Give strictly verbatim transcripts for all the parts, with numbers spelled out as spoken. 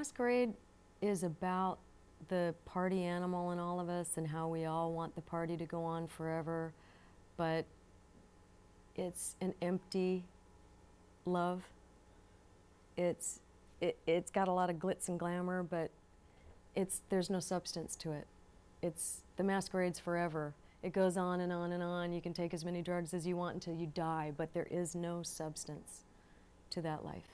Masquerade is about the party animal in all of us and how we all want the party to go on forever, but it's an empty love. It's, it, it's got a lot of glitz and glamour, but it's, there's no substance to it. It's, the masquerade's forever. It goes on and on and on. You can take as many drugs as you want until you die, but there is no substance to that life.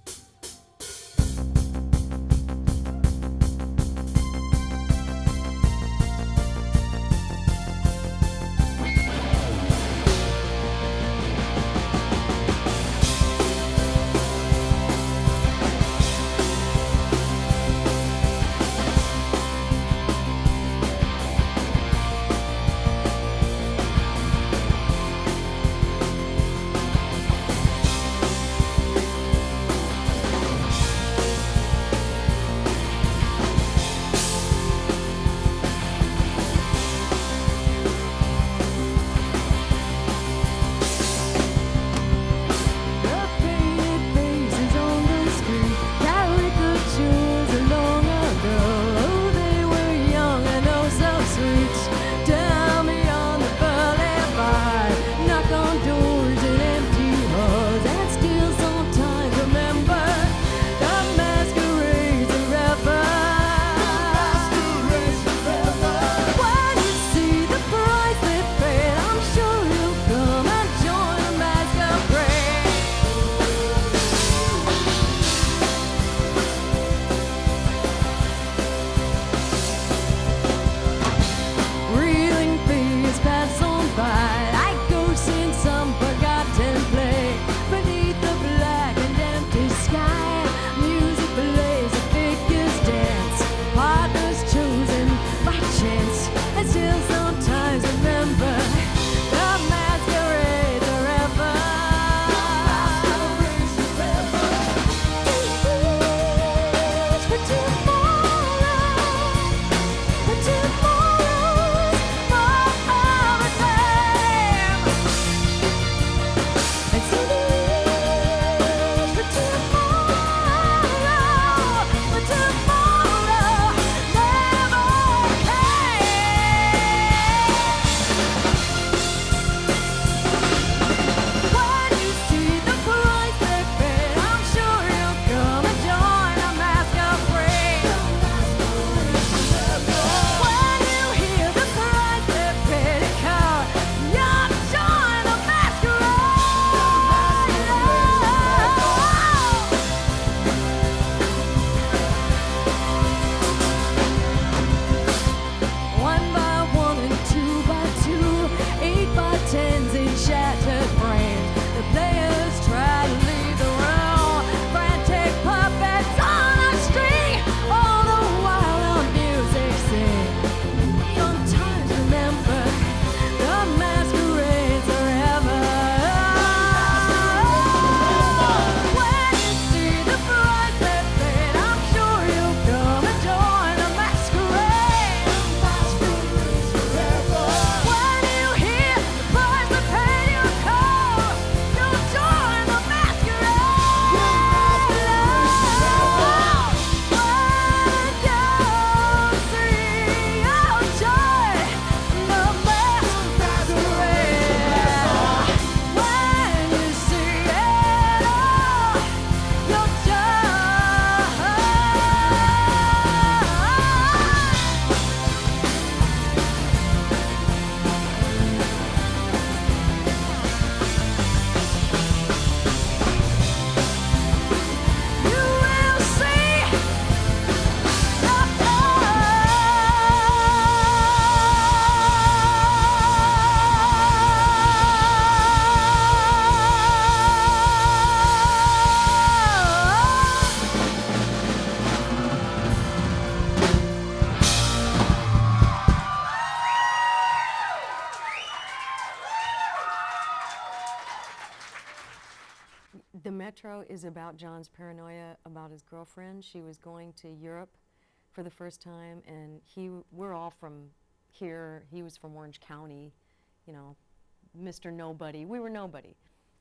The Metro is about John's paranoia about his girlfriend. She was going to Europe for the first time, and he, we're all from here. He was from Orange County, you know, Mister Nobody. We were nobody.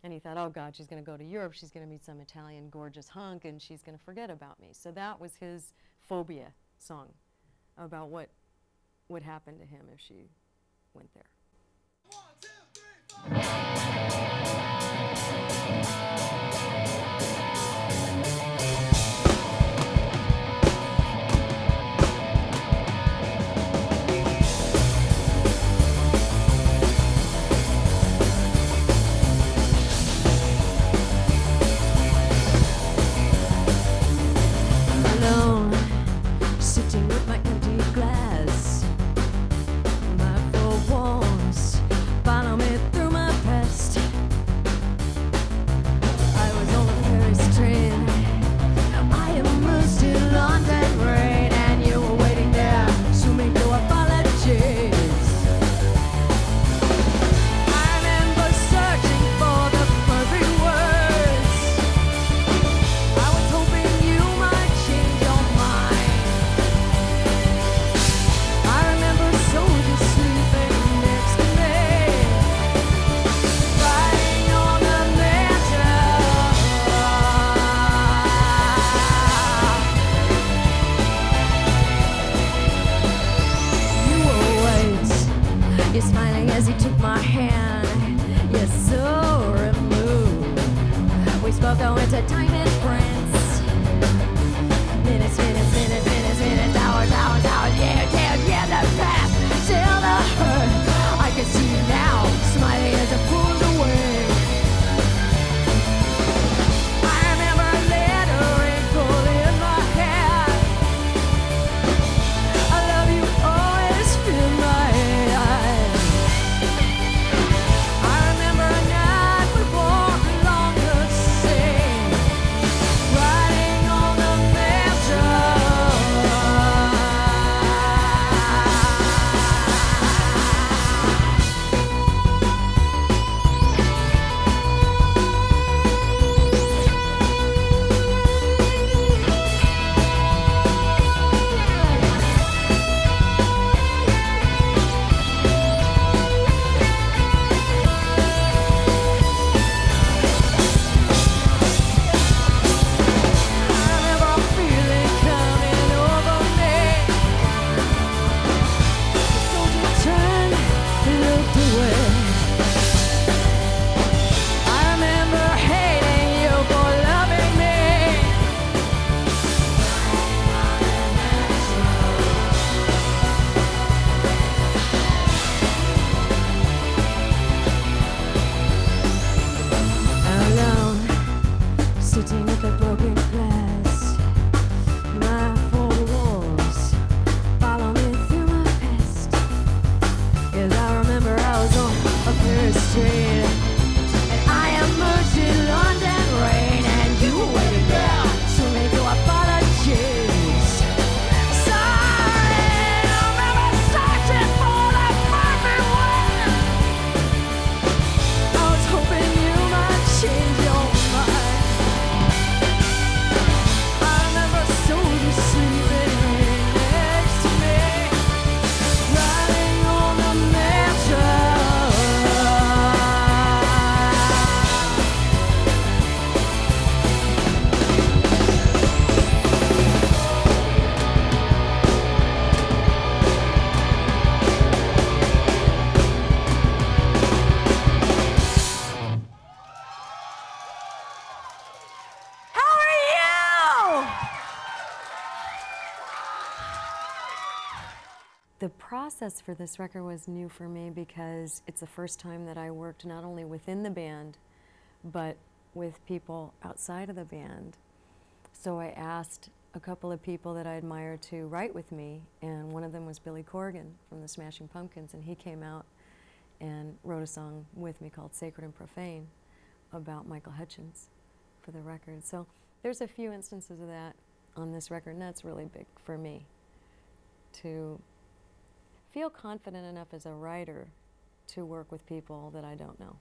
And he thought, oh God, she's going to go to Europe, she's going to meet some Italian gorgeous hunk, and she's going to forget about me. So that was his phobia song, about what would happen to him if she went there. One, two, three, The process for this record was new for me because it's the first time that I worked not only within the band, but with people outside of the band. So I asked a couple of people that I admire to write with me, and one of them was Billy Corgan from the Smashing Pumpkins, and he came out and wrote a song with me called Sacred and Profane about Michael Hutchence for the record. So there's a few instances of that on this record, and that's really big for me, to feel confident enough as a writer to work with people that I don't know.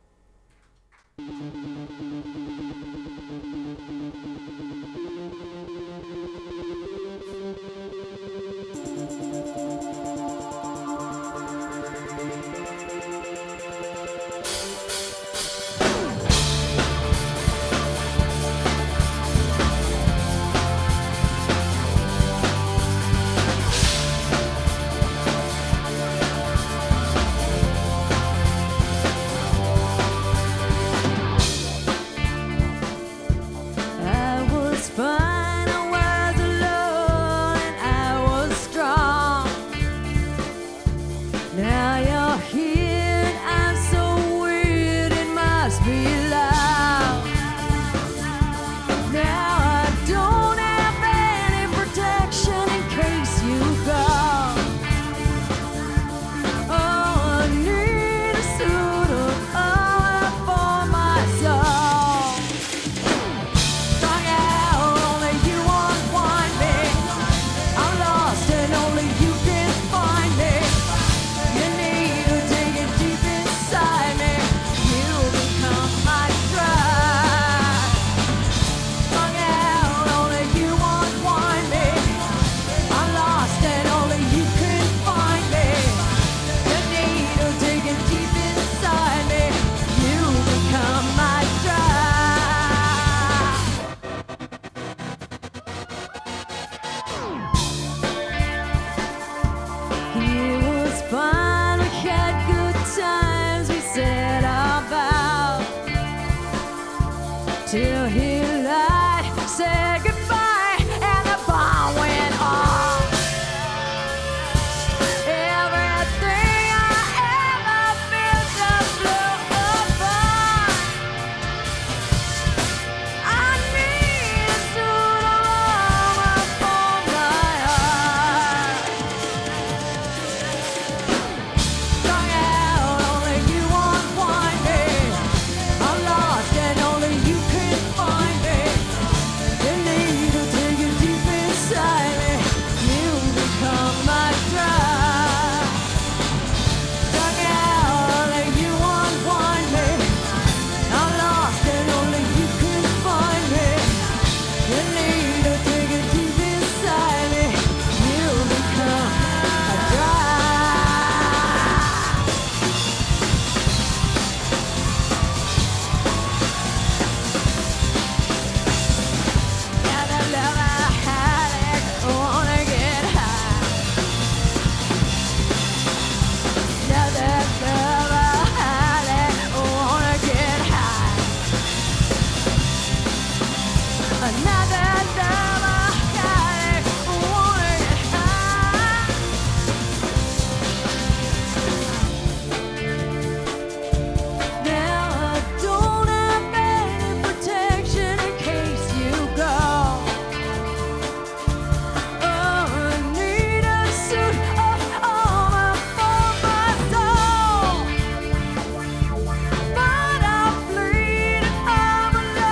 till he lied, said goodbye, and the bomb went off. Everything I ever felt just blew apart. I need a suit of armor for my heart. Strung out, only you won't find me. I'm lost and only you can find me. The needle digging deep inside me. You become my drug. Strung out, only you won't find me. I'm lost and only you can find me. The needle digging deep inside me. You become my drug. Yeah, the love I had, I wanna get high. Yeah, that love I had, I wanna get high. Another love I had, I wanna get high. Now I don't have any protection in case you go. Oh, I need a suit of armor for my soul. But I bleed, I'm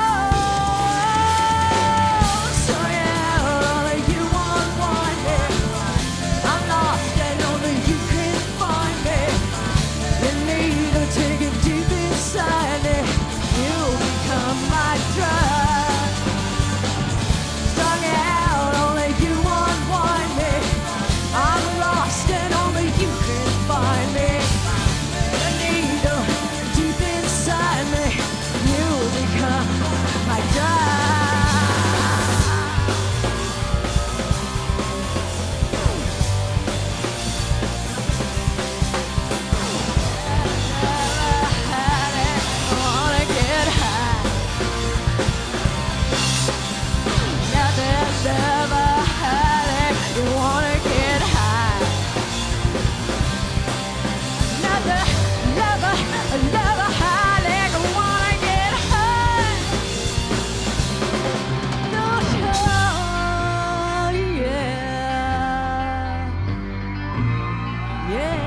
alone. So yeah, only you won't find me. I'm lost and only you can find me. You need to take it deep inside me. You become my drug. Strung out, only you won't find me. I'm lost and only you can find me. The needle deep inside me. You become my drug. I wanna get high. Now there's never had it. You wanna get high. Now the never, never had it. You wanna get high. No, yeah, yeah.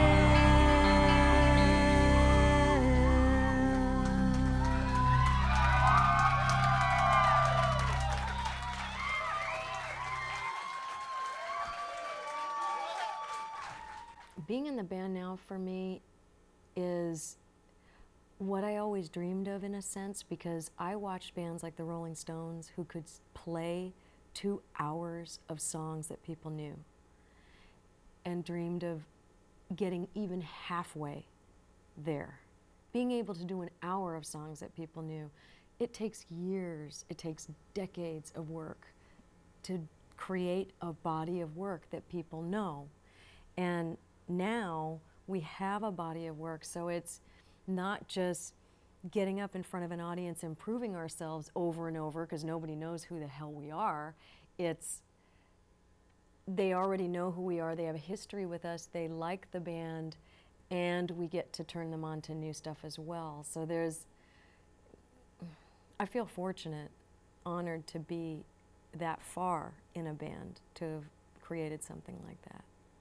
Being in the band now for me is what I always dreamed of in a sense, because I watched bands like the Rolling Stones who could s- play two hours of songs that people knew and dreamed of getting even halfway there. Being able to do an hour of songs that people knew, it takes years, it takes decades of work to create a body of work that people know. And now we have a body of work, so it's not just getting up in front of an audience and proving ourselves over and over because nobody knows who the hell we are. It's they already know who we are, they have a history with us, they like the band, and we get to turn them on to new stuff as well. So there's, I feel fortunate, honored to be that far in a band, to have created something like that.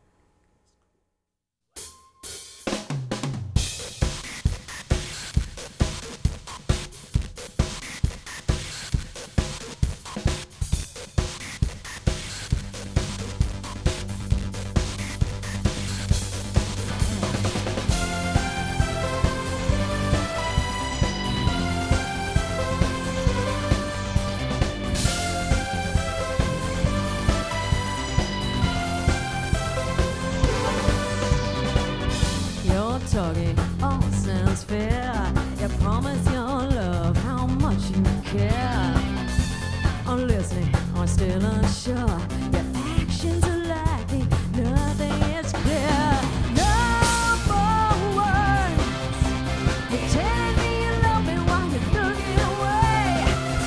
Talking all sounds fair. You promise your love, how much you care. I'm listening, I'm still unsure. Your actions are lacking, nothing is clear. No more words. You're telling me you love me while you're looking away.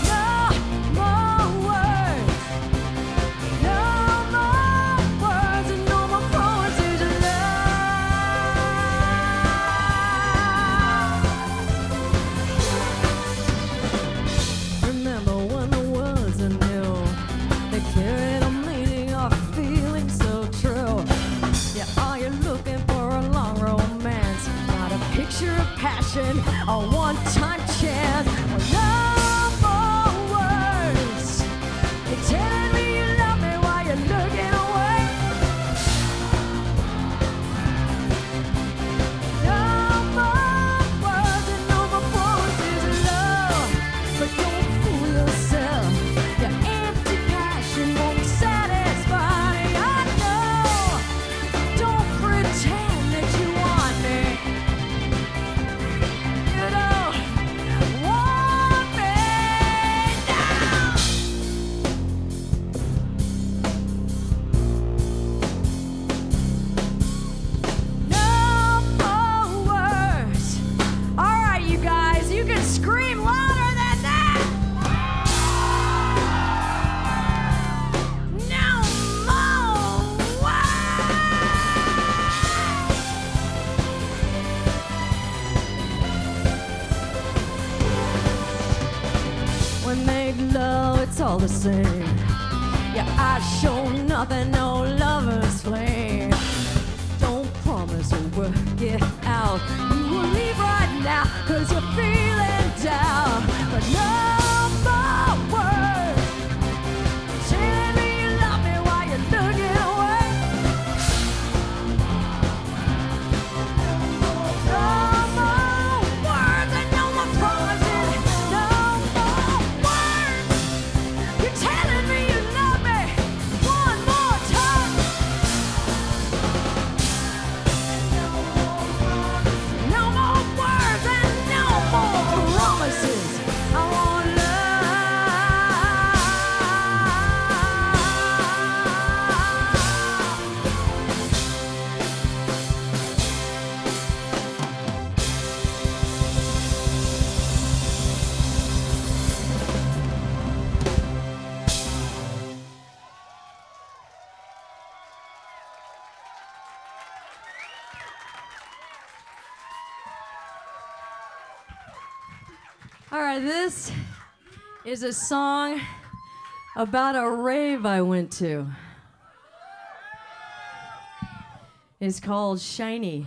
it's all the same. Your eyes show nothing, no lover's flame. Don't promise to work it out. You will leave right now, cause you're feeling down. But no more words telling me you love me while you're looking away. No more words and no more promises. No more words. You're telling me you love me one more time. No more words and no more promises. I want All right, this is a song about a rave I went to. It's called Shiny.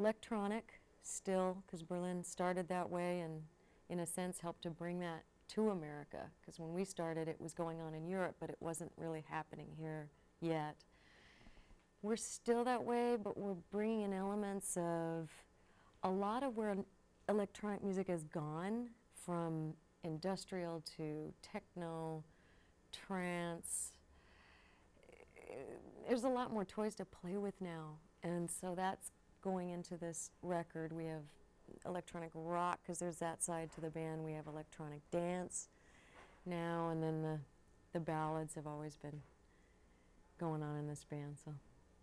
electronic still, because Berlin started that way and in a sense helped to bring that to America, because when we started it was going on in Europe, but it wasn't really happening here yet. We're still that way, but we're bringing in elements of a lot of where electronic music has gone, from industrial to techno, trance. There's a lot more toys to play with now, and so that's going into this record. We have electronic rock, because there's that side to the band. We have electronic dance now, and then the, the ballads have always been going on in this band. So.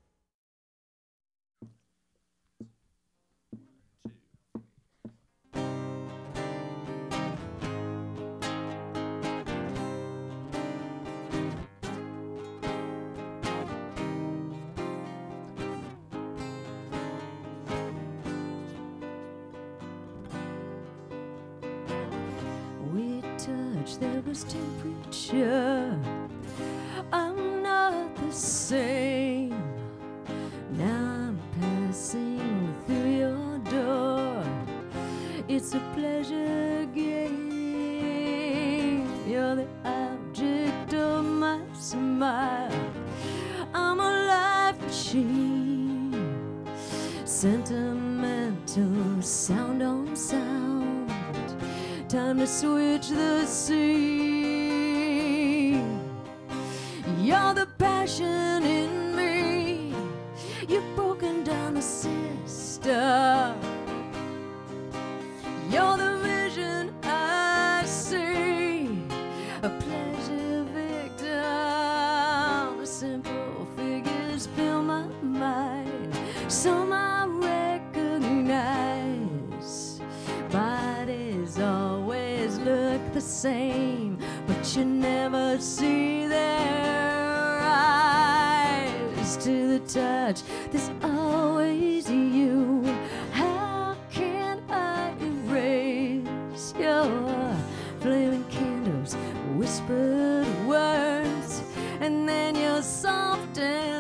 There was temperature. I'm not the same. Now I'm passing through your door. It's a pleasure game. You're the object of my smile. I'm a life machine. Sentimental sound on sound. Time to switch the scene. You're the passion in me. You've broken down the system. You're the vision I see. A pleasure victim. Simple figures fill my mind. Some I recognize. Bodies always look the same, but you never see their eyes. To the touch, there's always you. How can I erase your flaming candles, whispered words, and then your soft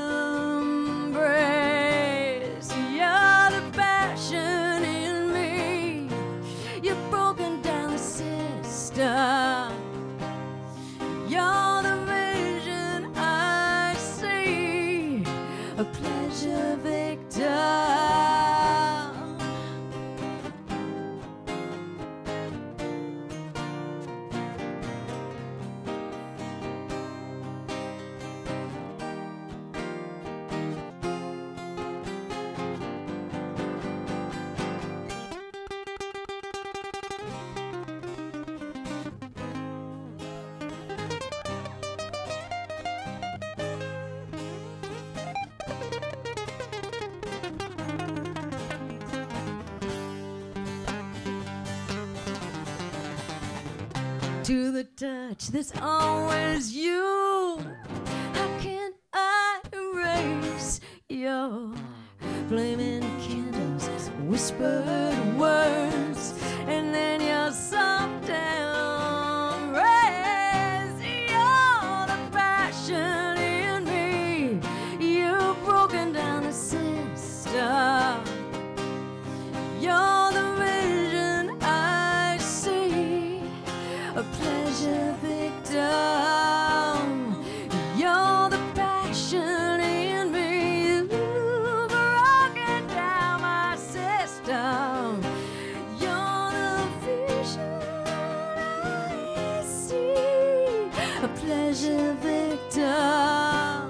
embrace? You're the passion in me. You've broken down the system. You're the vision I see. A pleasure victim. To the touch, there's always you. How can I erase your flaming candles, whispered words, and then your soft embrace? You're the passion in me. You've broken down the system. You're the vision I see. A pleasure victim. You're the passion in me. You've broken down my system. You're the vision I see. A pleasure victim.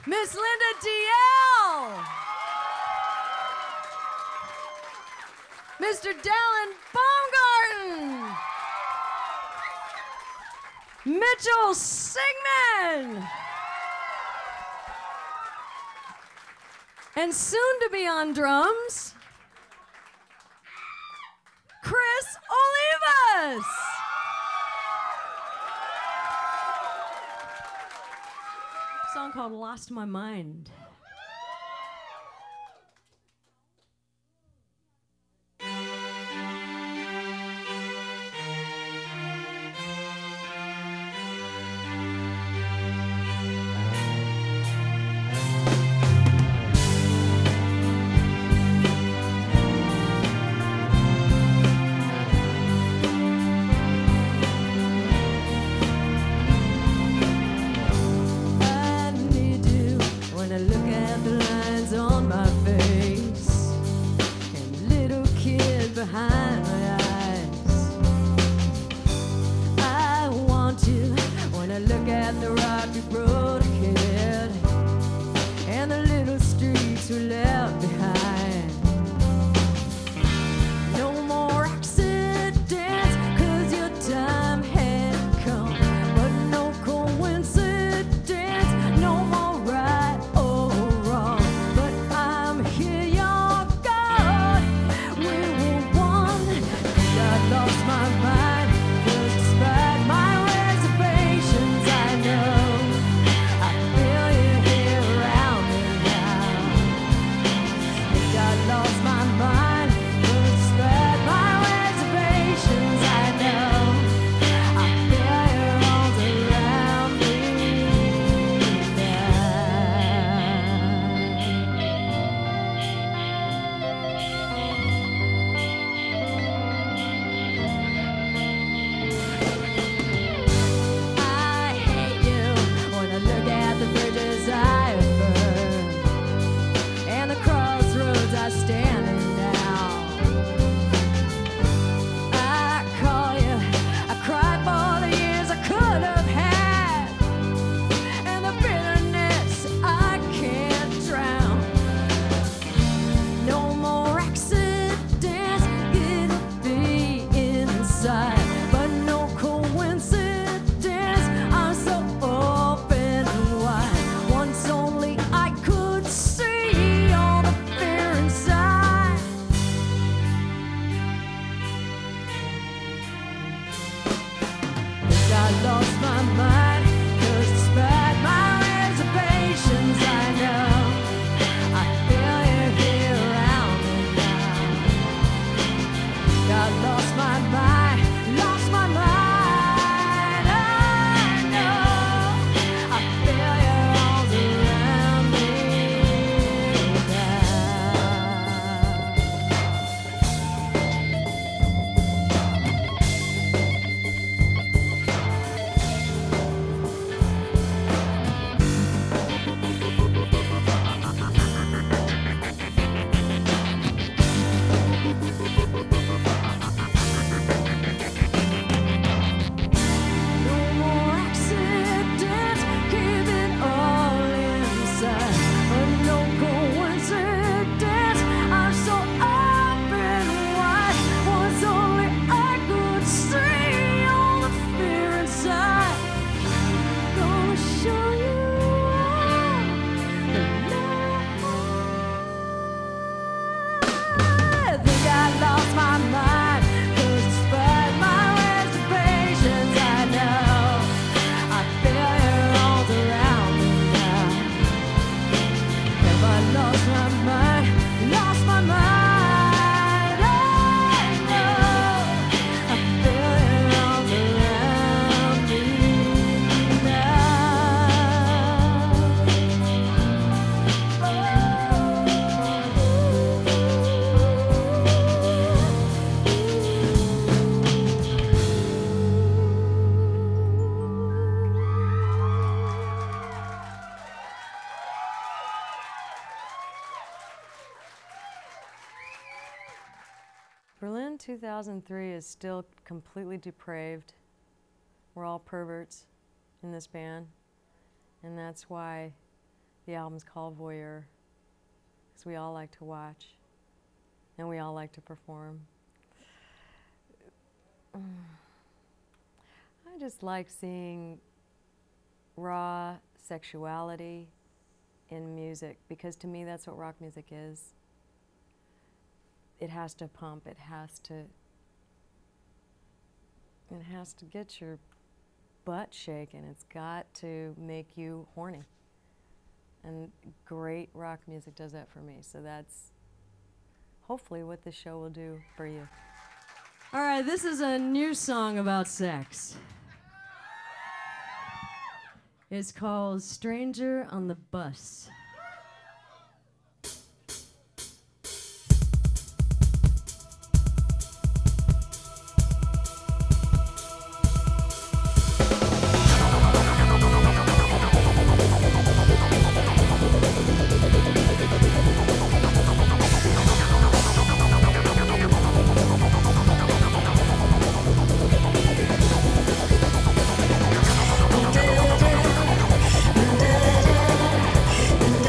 Miss Linda D L, Mister Dallin Baumgarten, Mitchell Sigmund, and soon to be on drums, Chris Olivas. A song called Lost My Mind. Berlin two thousand three is still completely depraved. We're all perverts in this band, and that's why The album's called Voyeur, because we all like to watch, and we all like to perform. I just like seeing raw sexuality in music, because to me that's what rock music is. It has to pump, it has to, it has to get your butt shaken. It's got to make you horny. And great rock music does that for me. So that's hopefully what this show will do for you. All right, this is a new song about sex. It's called Stranger on the Bus. Da da da da da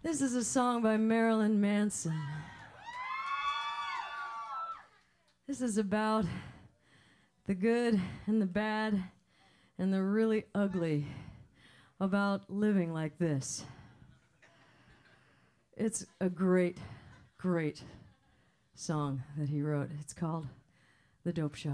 This is a song by Marilyn Manson. This is about the good and the bad and the really ugly about living like this. It's a great, great song that he wrote. It's called The Dope Show.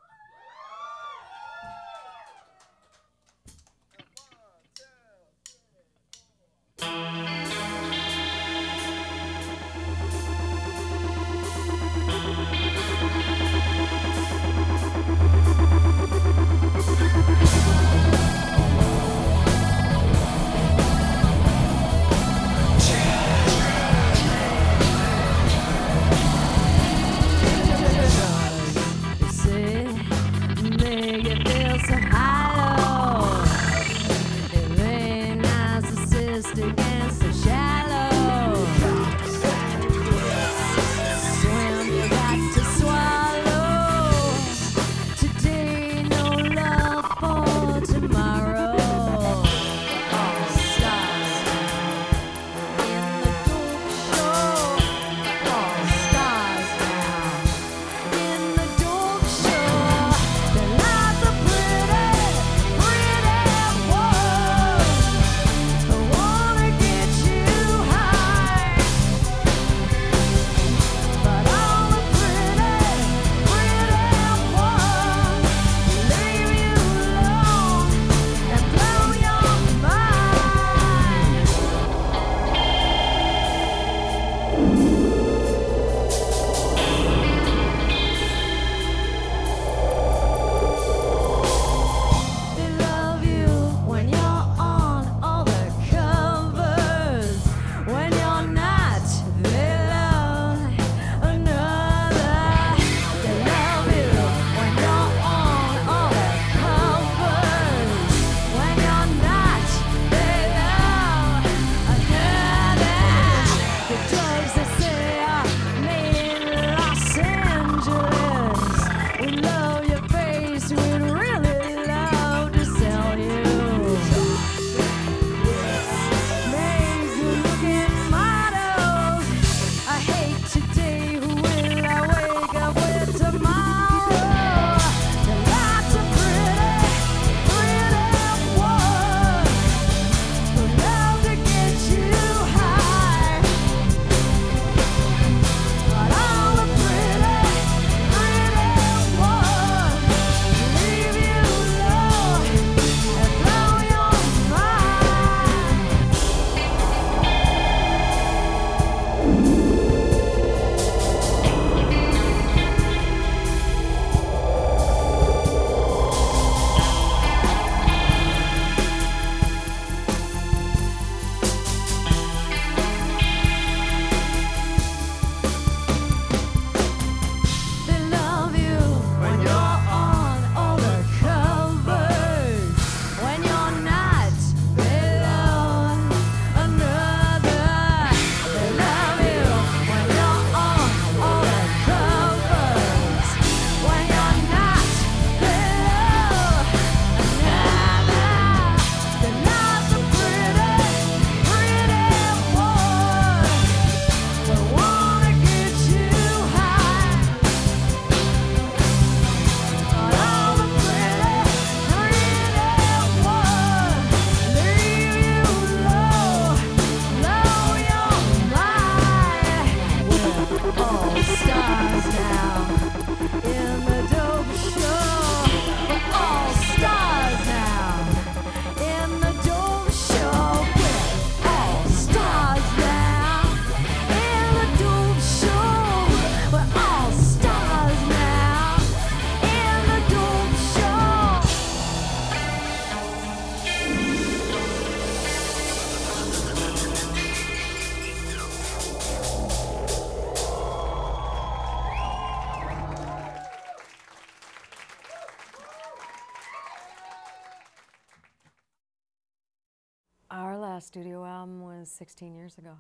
Our last studio album was sixteen years ago,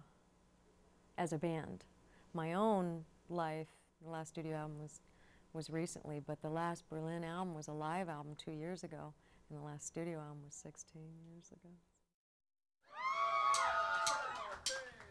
as a band. My own life, the last studio album was, was recently, but the last Berlin album was a live album two years ago, and the last studio album was sixteen years ago.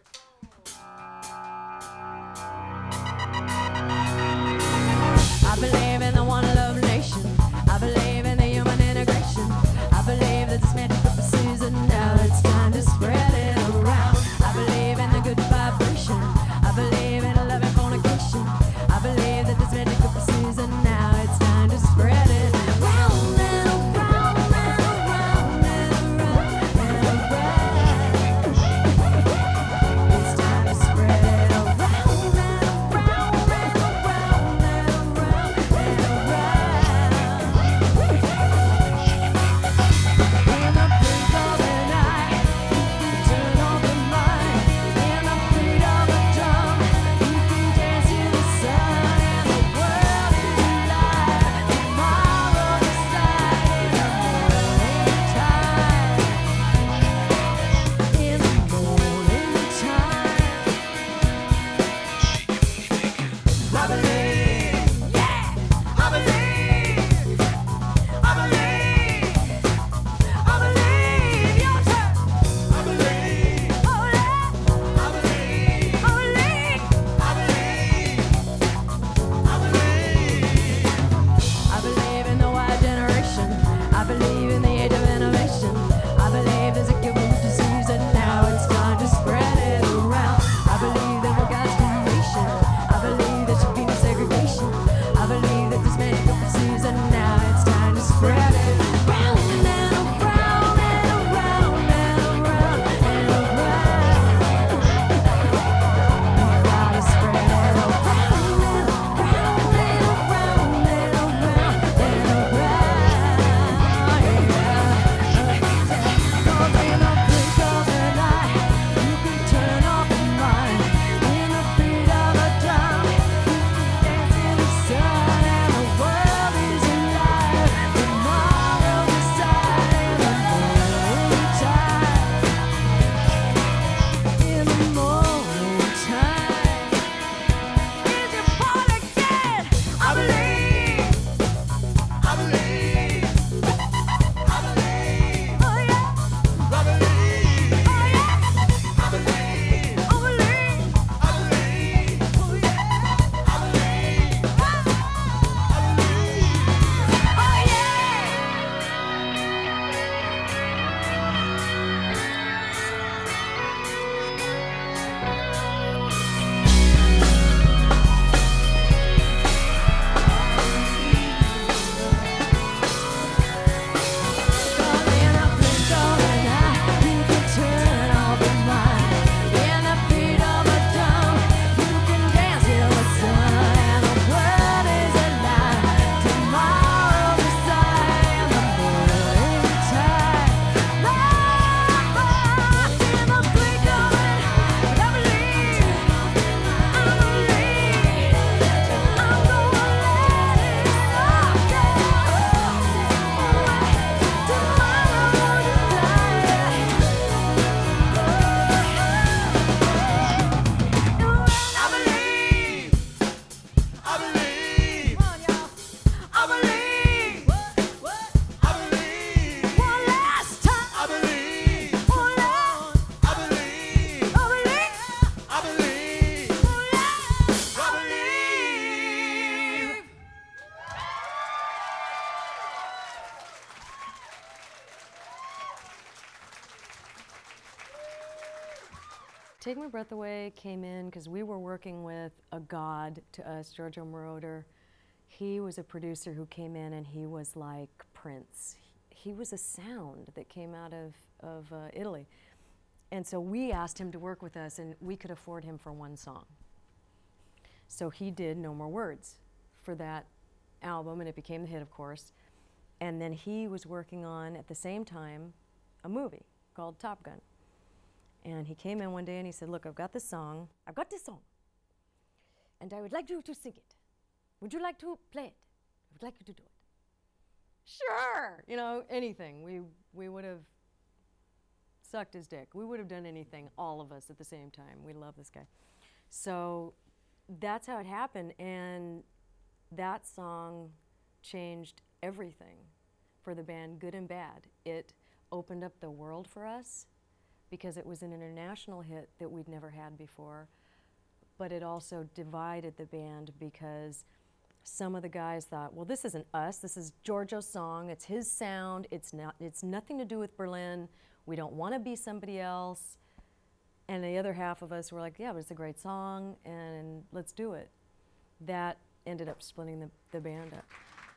Take My Breath Away came in because we were working with a god to us, Giorgio Moroder. He was a producer who came in and he was like Prince. He was a sound that came out of, of uh, Italy. And so we asked him to work with us, and we could afford him for one song. So he did No More Words for that album, and it became the hit, of course. And then he was working on, at the same time, a movie called Top Gun. And he came in one day and he said, look, I've got this song, I've got this song, and I would like you to sing it. Would you like to play it? I would like you to do it. Sure, you know, anything. We, we would have sucked his dick. We would have done anything, all of us at the same time. We love this guy. So that's how it happened, and that song changed everything for the band, good and bad. It opened up the world for us because it was an international hit that we'd never had before, but it also divided the band because some of the guys thought, well, this isn't us, this is Giorgio's song, it's his sound, it's not, it's nothing to do with Berlin, we don't want to be somebody else. And the other half of us were like, yeah, but it's a great song, and let's do it. That ended up splitting the, the band up.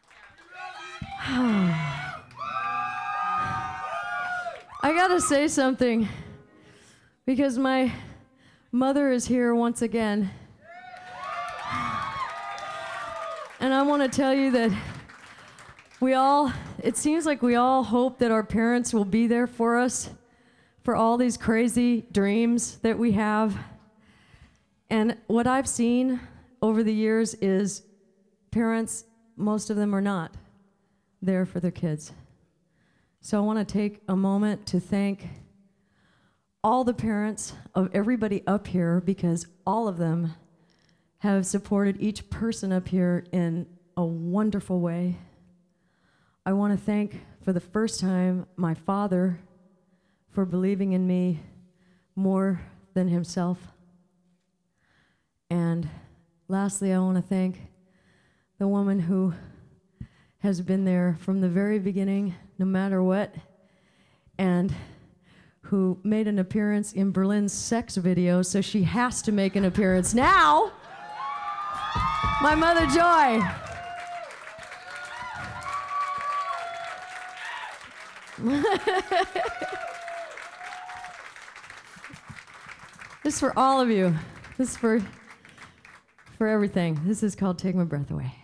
I gotta say something, because my mother is here once again. And I want to tell you that we all, it seems like we all hope that our parents will be there for us for all these crazy dreams that we have. And what I've seen over the years is parents, most of them are not there for their kids. So I want to take a moment to thank all the parents of everybody up here, because all of them have supported each person up here in a wonderful way. I want to thank, for the first time, my father for believing in me more than himself. And lastly, I want to thank the woman who has been there from the very beginning, no matter what, and who made an appearance in Berlin's sex video, so she has to make an appearance now. My mother, Joy. This is for all of you. This is for, for everything. This is called Take My Breath Away.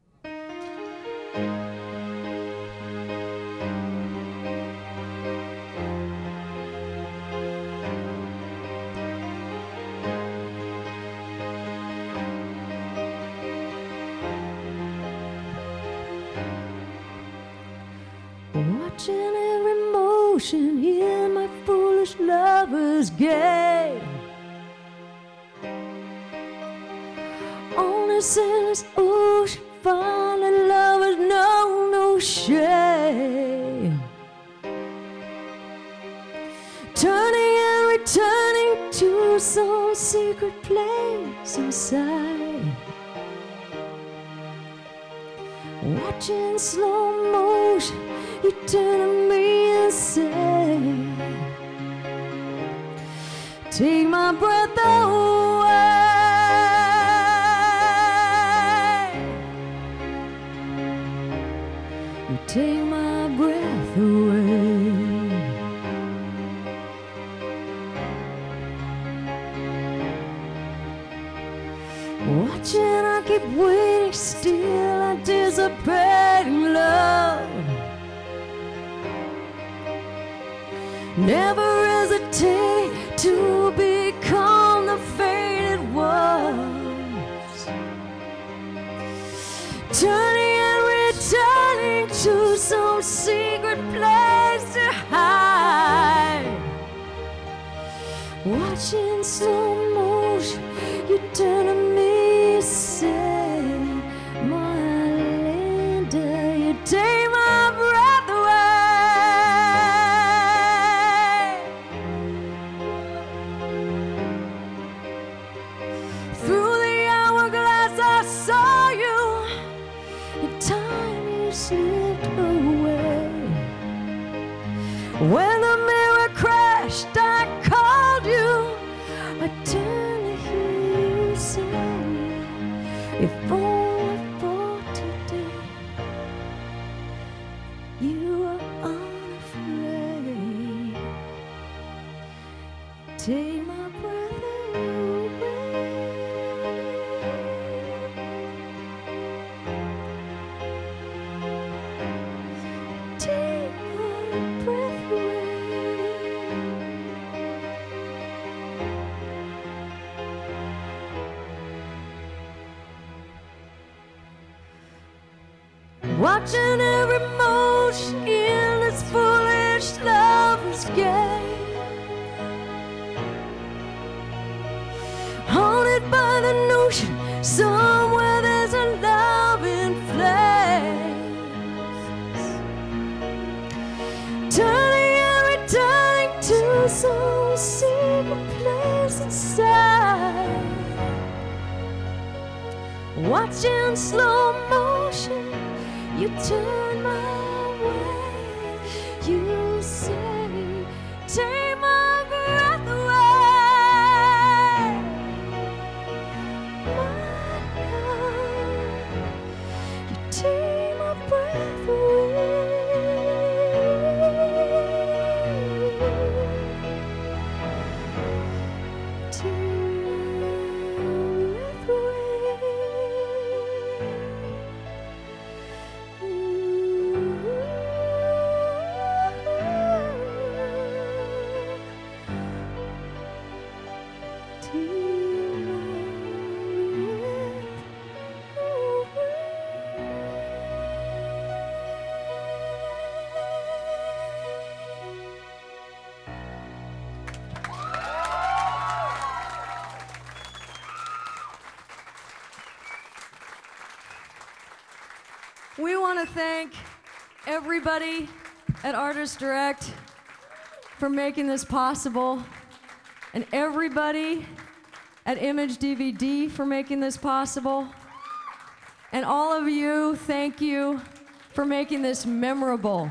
Watching every motion in my foolish lover's gait, on this endless ocean, finding lovers know no shame, turning and returning to some secret place inside, watching slow motion. You turn to me and say, take my breath away. You take my breath away. Watching, I keep waiting, still anticipating love. Never hesitate to become the faded ones, turning and returning to some secret place to hide, watching slow motion. You turn to me and say, my Linda, you take my breath away. When the mirror crashed, I called you. take my breath away. Take my breath away. Watching every motion in this foolish lover's game, haunted by the notion somewhere there's a love in flames, turning every turning to some secret place inside. Watching slow motion, you turn my way, you say, take my breath away. My God, you take my breath away. Take my breath away. We want to thank everybody at Artist Direct for making this possible, and everybody at Image D V D for making this possible, and all of you, thank you for making this memorable.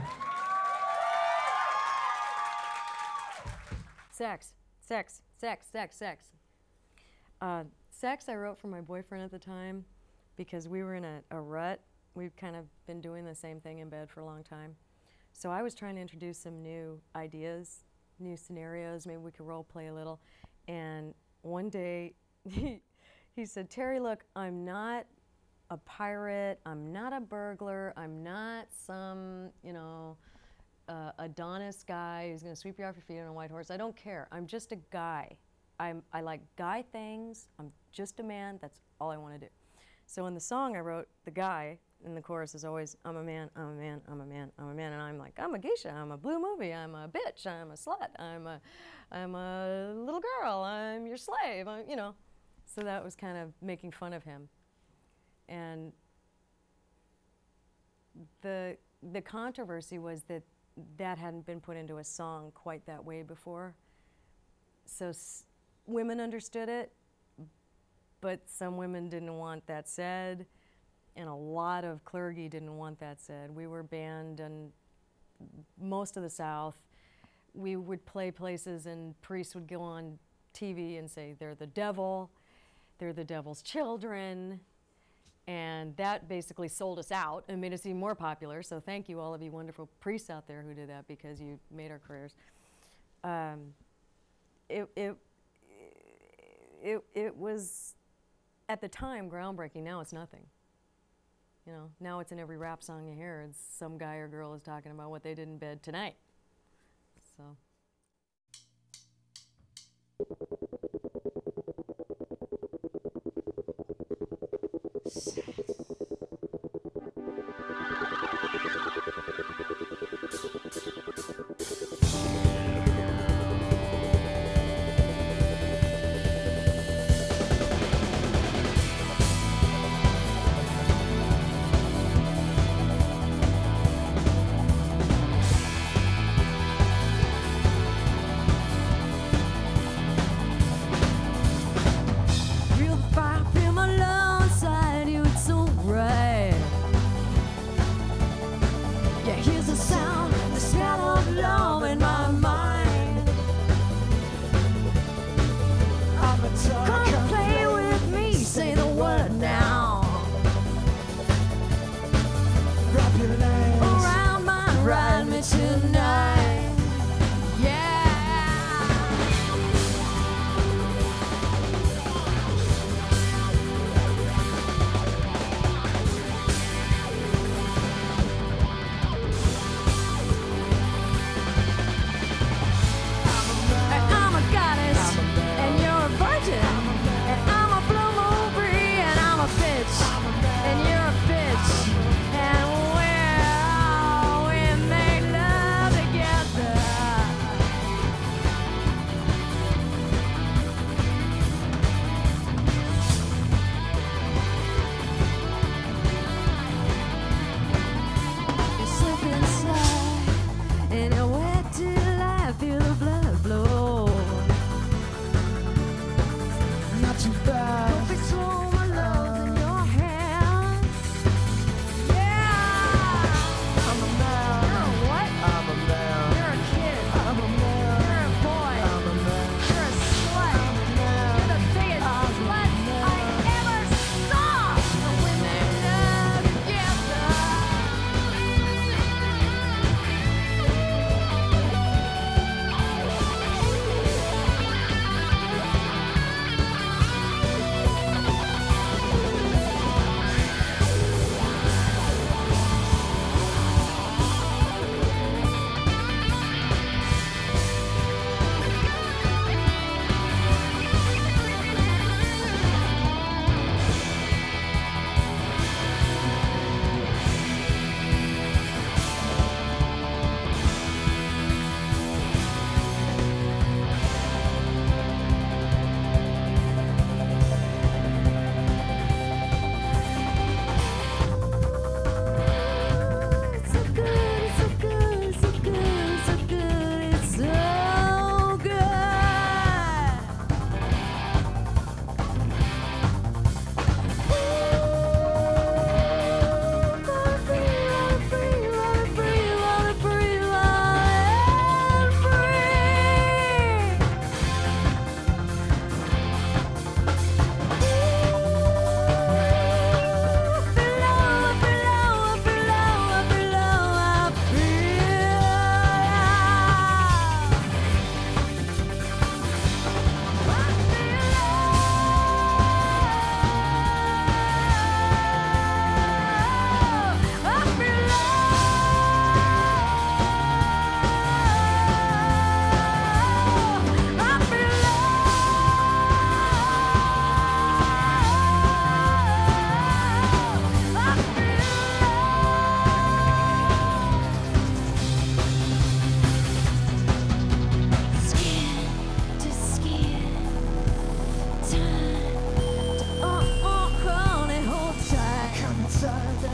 Sex, sex, sex, sex, sex. Uh, sex I wrote for my boyfriend at the time because we were in a, a rut. We've kind of been doing the same thing in bed for a long time. So I was trying to introduce some new ideas, new scenarios, maybe we could role play a little. And one day he, he said, Terry, look, I'm not a pirate, I'm not a burglar, I'm not some, you know, uh, Adonis guy who's gonna sweep you off your feet on a white horse. I don't care, I'm just a guy. I'm, I like guy things, I'm just a man, that's all I wanna do. So in the song I wrote, the guy, and the chorus is always, I'm a man, I'm a man, I'm a man, I'm a man, and I'm like, I'm a geisha, I'm a blue movie, I'm a bitch, I'm a slut, I'm a, I'm a little girl, I'm your slave, I'm, you know. So that was kind of making fun of him. And the, the controversy was that that hadn't been put into a song quite that way before. So s women understood it, but some women didn't want that said. And a lot of clergy didn't want that said. We were banned in most of the South. We would play places and priests would go on T V and say, they're the devil, they're the devil's children. And that basically sold us out and made us even more popular. So thank you, all of you wonderful priests out there who did that, because you made our careers. Um, it, it, it, it was, at the time, groundbreaking. Now it's nothing. You know, now it's in every rap song you hear. It's some guy or girl is talking about what they did in bed tonight. So.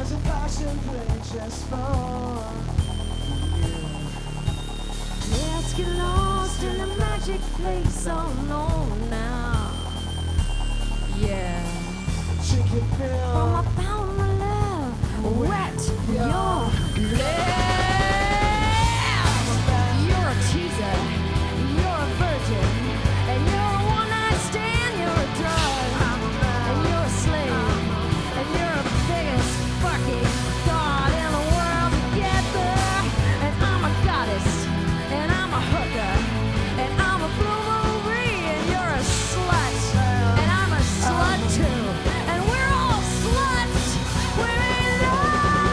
There's a passion play just for you. Let's get lost in the magic place, oh no, now. Yeah. Chicken From fill. a fountain of love, wet your lips. You're a teaser, you're a virgin, and you're a one-night stand, you're a drug, and you're a slave, and you're the biggest fucking god in the world together. And I'm a goddess, and I'm a hooker, and I'm a blue Marie, and you're a slut, and I'm a slut too, and we're all sluts. We're in love.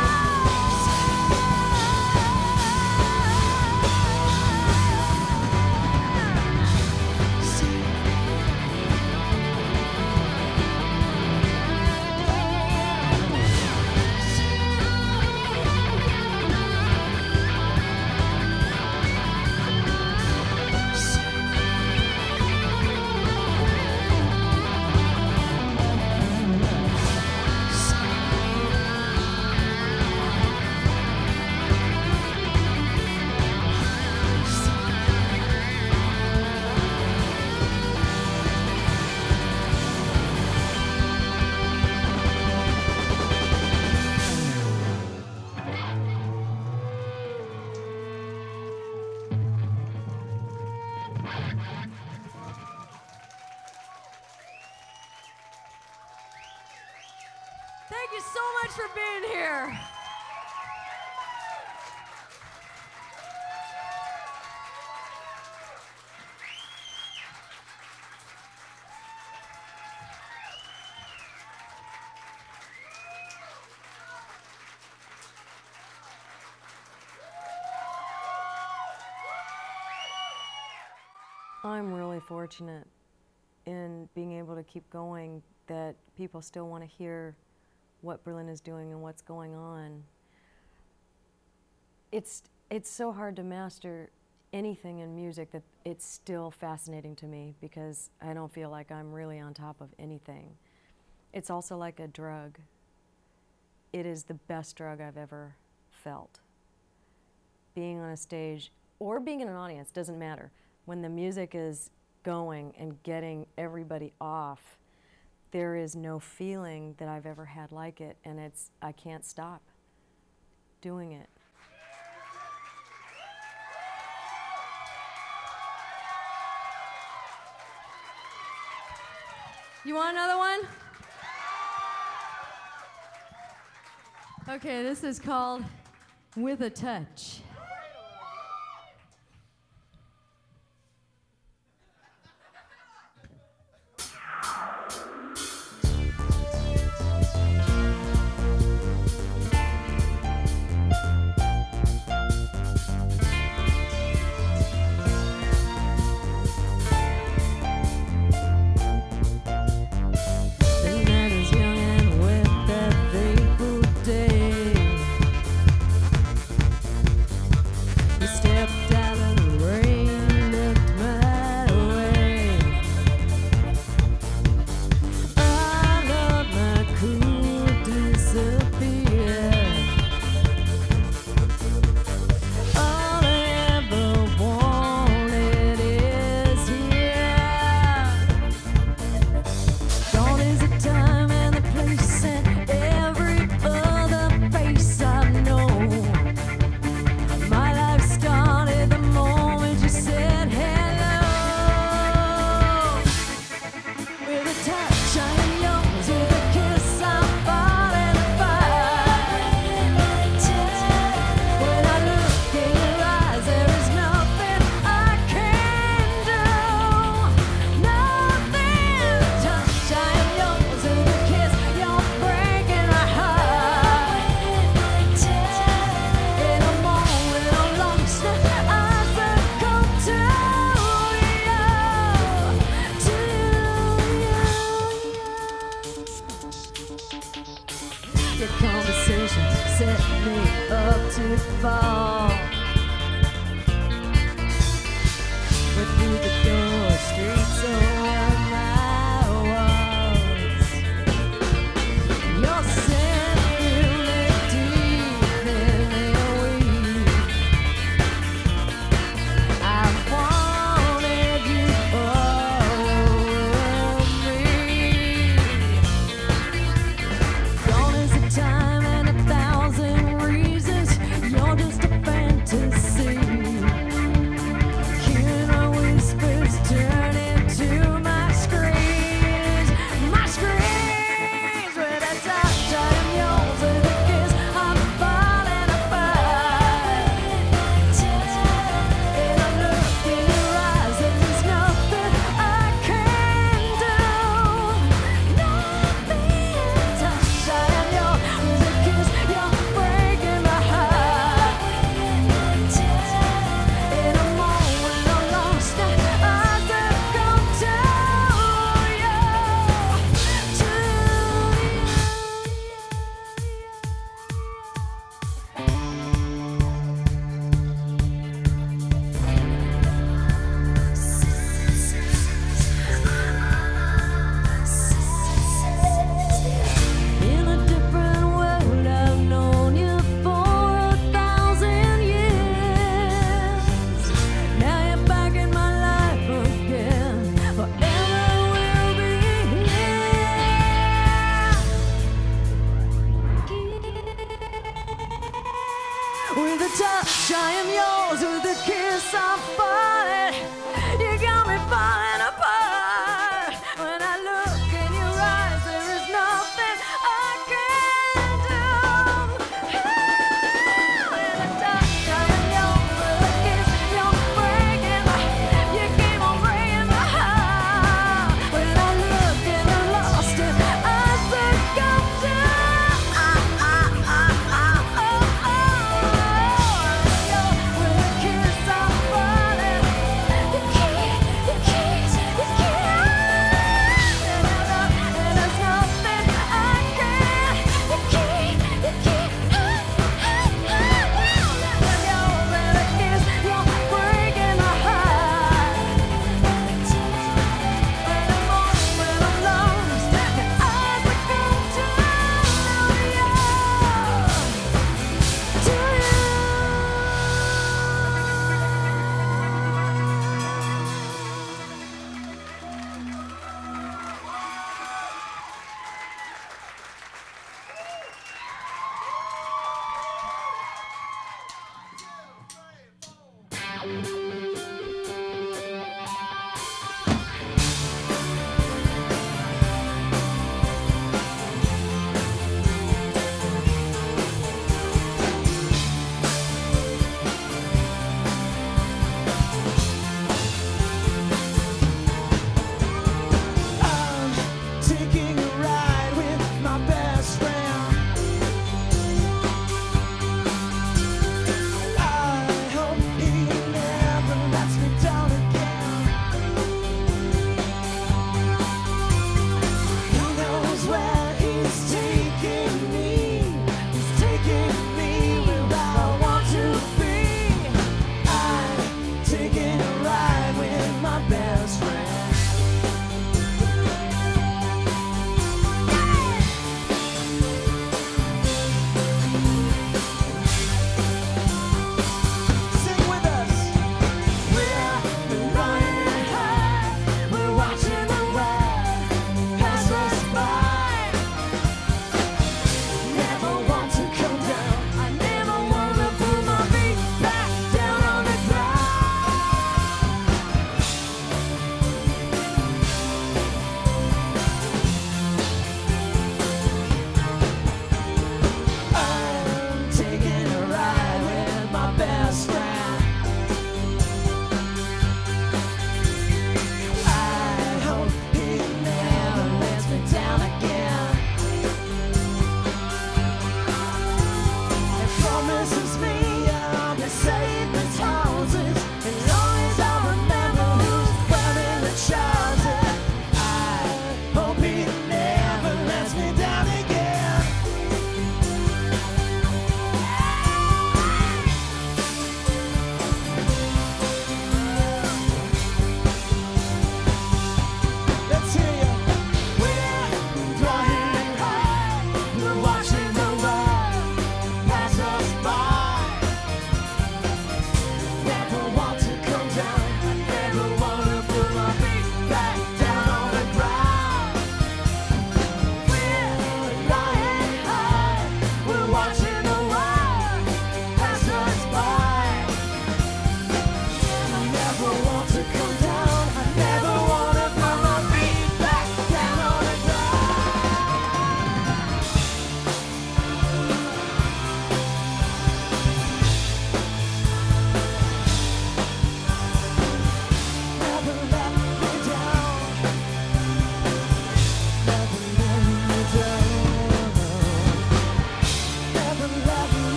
Thank you so much for being here. I'm really fortunate in being able to keep going, that people still want to hear what Berlin is doing and what's going on. It's, it's so hard to master anything in music that it's still fascinating to me, because I don't feel like I'm really on top of anything. It's also like a drug. It is the best drug I've ever felt. Being on a stage or being in an audience, doesn't matter. When the music is going and getting everybody off, there is no feeling that I've ever had like it, and it's, I can't stop doing it. You want another one? Okay, this is called With a Touch. Your conversations set me up to fall. But through the door, streets around my walls. Your scent filling With a touch, I am yours. With a kiss, I'm falling. You got me falling apart. When I look in your eyes, there is nothing I can do. With a touch, I am yours. With a kiss, you're breaking my. You keep on breaking my heart. When I look and I'm lost, and I succumb to. Ah, ah, ah, ah, oh, oh. With a kiss, I'm falling. You can't, you can't, you can't. And there's nothing I can. You can't, you can't. With a kiss, you're breaking my heart. When I'm lost, when I'm lost, and I succumb to you. To you. Three, four.